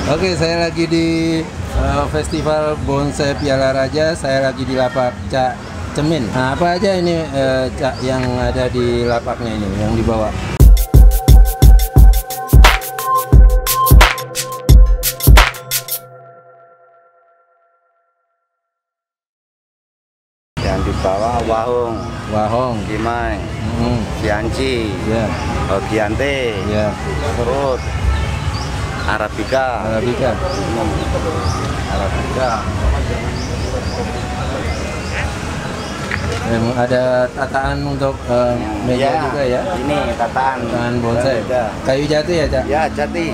Oke, saya lagi di Festival Bonsai Piala Raja. Saya lagi di lapak Cak Cemin. Nah, apa aja ini Cak yang ada di lapaknya ini yang dibawa? Yang dibawa wahong, kimai, sianci, ogiante, serut, arabica. Ada tataan untuk meja juga ya? Ini tataan bonsai. Kayu jati ya, Cak? Ya, jati.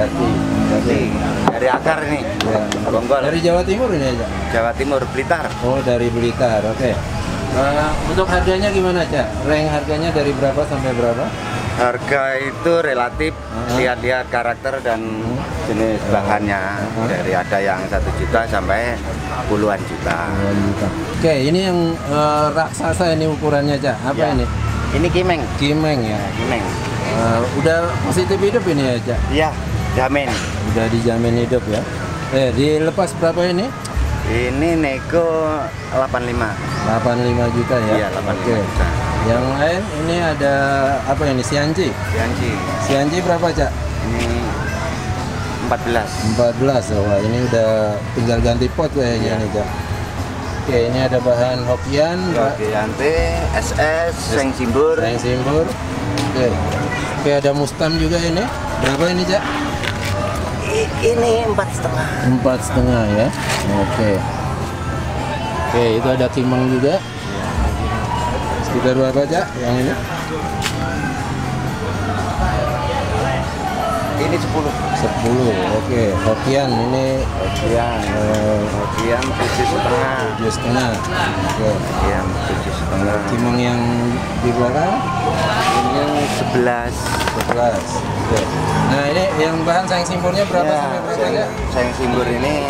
Dari akar ini. Ya. Bonggol. Dari Jawa Timur ini ya, Cak? Jawa Timur, Blitar. Oh, dari Blitar. Oke. Untuk harganya gimana, Cak? Rank harganya dari berapa sampai berapa? Harga itu relatif, lihat-lihat karakter dan jenis bahannya. Dari ada yang 1 juta sampai puluhan juta. Oke, ini yang raksasa ini ukurannya, Cak. Apa Ya. ini? Ini kimeng. Kimeng ya. Kimeng. Udah positif hidup ini ya, Cak? Iya, jamin. Udah dijamin hidup ya. Dilepas berapa ini? Ini nego 85. 85 juta ya? Iya, 85 juta. Yang lain ini ada apa ini? Sianci? Sianci berapa, Cak? Ini 14. 14. Wah, ini udah tinggal ganti pot kayaknya nih, Cak. Oke, ini ada bahan hokian, Ogiante, SS, seng simbur. Oke, ada mustam juga ini. Berapa ini, Cak? Ini 4,5. 4,5 ya. Oke, itu ada kimeng juga. Sekitar berapa, Cak? Yang ini? Ini 10. 10. Oke, hokian ini Hokian 7,5. 7,5. Oke. Hokian 7,5. Kimeng yang di belakang Ini 11. 11. Oke. Nah, ini yang bahan sayang simpurnya berapa sampai berapa, Cak? Sayang simbur ini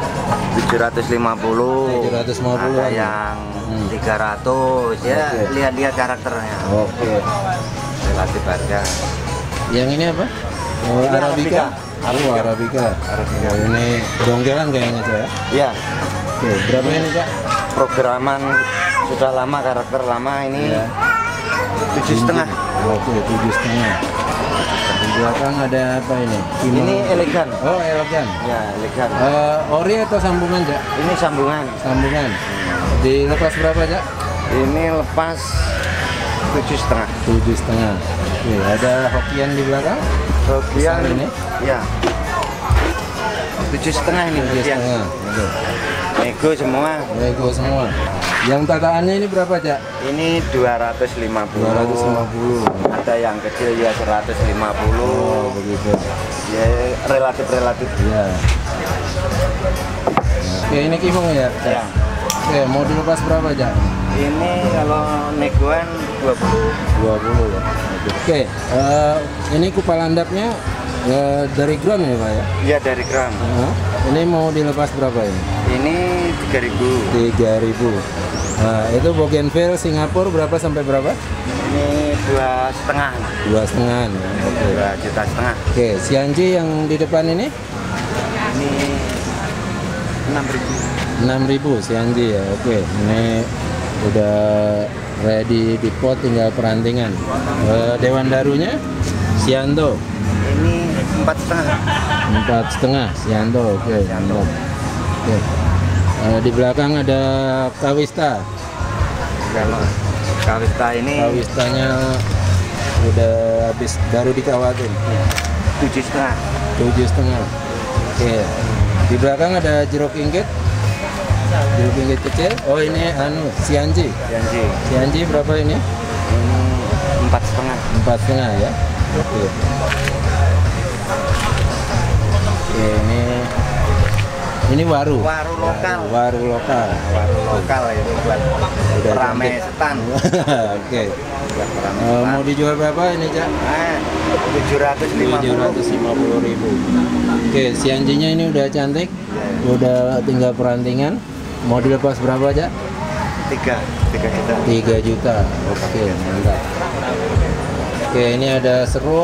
750. 750. Ada yang 300 ya. Oke. Lihat-lihat karakternya. Oke. Relatif harga. Yang ini apa? Ini Arabica. Arabica. Arabica. Ini donggelan kayaknya, Cak. Ya, Oke, berapa ini, Cak? programan sudah lama, karakter lama ini. Ya. 7,5. Oke, 7,5. Di belakang ada apa ini? Ini elegan. Oh, elegan. Ya, elegan. Ori atau sambungan, Cak? Ini sambungan. Sambungan. Dilepas berapa, Cak? Ini lepas 7,5. 7,5. Oke, ada hokian di belakang. Hokian ini? Ya. 7,5 ini hokian. 7,5. Oke. Nego semua. Nego semua. Yang tataannya ini berapa, Cak? Ini 250. 250. Ada yang kecil ya 150. Oh, begitu. Ya, relatif. Iya. Oke, ini kimeng ya, Cak? Ya. Oke, mau dilepas berapa, Cak? Ini kalau negoan 20. 20 ya. Oke, ini kupal landapnya dari gram ya, Pak ya? Iya, dari gram. Ini mau dilepas berapa ini? Ini 3.000. 3.000. Nah, itu bougainville Singapura berapa sampai berapa? Ini 2,5. 2,5 ya. Oke. 2,5 juta. Oke, sianci yang di depan ini? Ini 6.000. 6.000 sianci ya. Oke, ini udah ready di pot, tinggal perantingan. Dewan darunya Sianto. Ini 4,5. 4,5 Sianto. Oke, mantap. Oke. Di belakang ada Kawista. Kalau Kawista ini Kawistanya udah habis, baru dikawatin. 7,5. 7,5. Oke. Di belakang ada jeruk inggit. Jeruk inggit kecil. Oh, ini sianci. Sianci berapa ini? Ini 4,5. 4,5 ya. Oke. Oke, ini waru. Waru lokal. Waru lokal. Waru lokal itu buat Udah rame cantik. setan. Oke. Buat rame Mau dijual berapa ini, Cak? 750. 750.000. Oke, sianjinya ini udah cantik. Udah tinggal perantingan. Mau dilepas berapa, Cak? 3 juta. 3 juta. Oke, mantap. Oke, ini ada serut,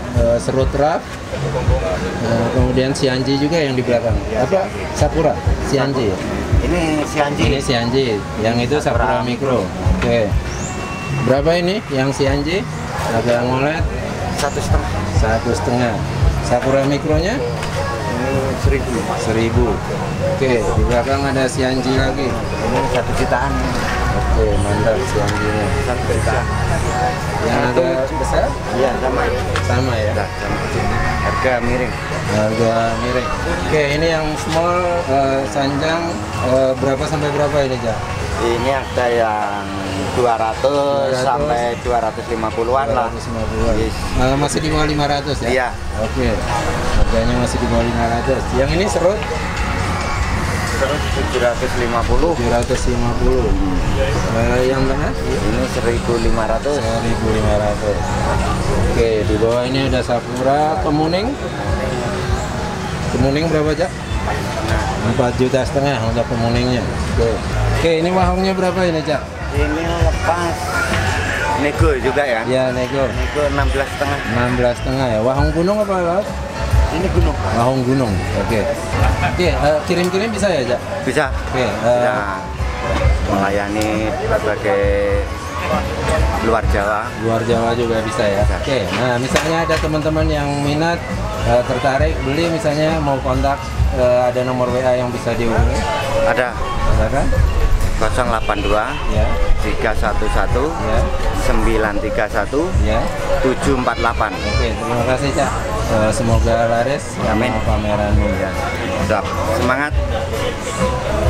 serut raf. Kemudian Sianji juga yang di belakang. Apa? Sakura, Sianji. Ini Sianji. Ini Sianji. Yang itu Sakura Mikro. Oke. Berapa ini yang Sianji? Agak ngolet. 1,5. 1,5. Sakura Mikronya? Ini 1.000. Oke, di belakang ada Sianji lagi. Ini 1 jutaan. Oke, mantap Sianjinya. 1 juta. Yang agak besar? Iya, sama. Sama ya. Nah, sama. Harga miring. Harga miring. Oke, ini yang small Sanjang berapa sampai berapa ini, Jak? Ini ada yang 200 sampai 250-an lah. 250-an. Yes. Masih di bawah 500 ya? Iya. Oke. Harganya masih di bawah 500. Yang ini serut? Terus 750. 750. Yang tengah? Ini 1.500. 1.500. Oke, di bawah ini ada Sakura. Kemuning? Kemuning berapa, Jak? 4,5 juta untuk kemuningnya. Oke, ini wahongnya berapa ini, Cak? Ini lepas nego juga ya? Ya, nego. Nego 16,5. 16,5 ya. Wahong gunung apa laut? Ini gunung. Wahong gunung. Oke. Kirim-kirim bisa ya, Cak? Bisa. Oke. Bisa melayani berbagai luar Jawa. Luar Jawa juga bisa ya. Bisa. Oke. Nah, misalnya ada teman-teman yang minat tertarik beli, misalnya mau kontak, ada nomor WA yang bisa dihubungi? Ada. Ada kan? 082 Ya. 311 Ya. 931 Ya. 748. Oke, terima kasih, Cak. Semoga laris sama Amin. pameranmu. Ya. Siap. Semangat.